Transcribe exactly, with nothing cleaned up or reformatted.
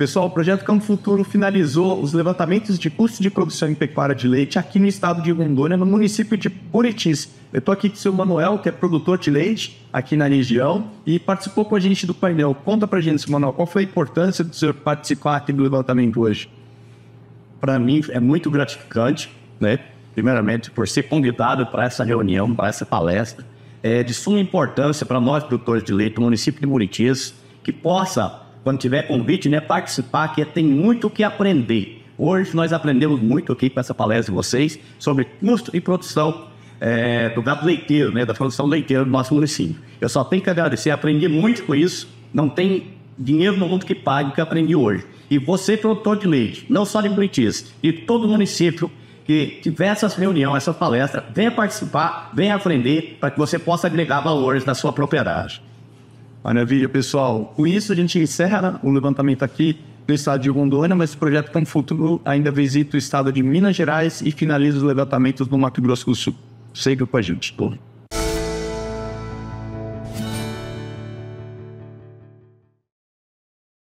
Pessoal, o projeto Campo Futuro finalizou os levantamentos de custo de produção em pecuária de leite aqui no estado de Rondônia, no município de Buritis. Eu estou aqui com o seu Manuel, que é produtor de leite aqui na região e participou com a gente do painel. Conta pra gente, seu Manuel, qual foi a importância do senhor participar aqui do levantamento hoje? Para mim é muito gratificante, né? Primeiramente por ser convidado para essa reunião, para essa palestra. É de suma importância para nós produtores de leite do município de Buritis, que possa, quando tiver convite, né, participar, que tem muito o que aprender. Hoje nós aprendemos muito aqui com essa palestra de vocês sobre custo e produção é, do gado leiteiro, né, da produção leiteira do nosso município. Eu só tenho que agradecer, aprendi muito com isso, não tem dinheiro no mundo que pague o que aprendi hoje. E você, produtor de leite, não só de Buritis, de todo o município, que tiver essa reunião, essa palestra, venha participar, venha aprender, para que você possa agregar valores na sua propriedade. Maravilha, pessoal. Com isso, a gente encerra o levantamento aqui no estado de Rondônia, mas o projeto Campo Futuro ainda visita o estado de Minas Gerais e finaliza os levantamentos no Mato Grosso do Sul. Siga com a gente.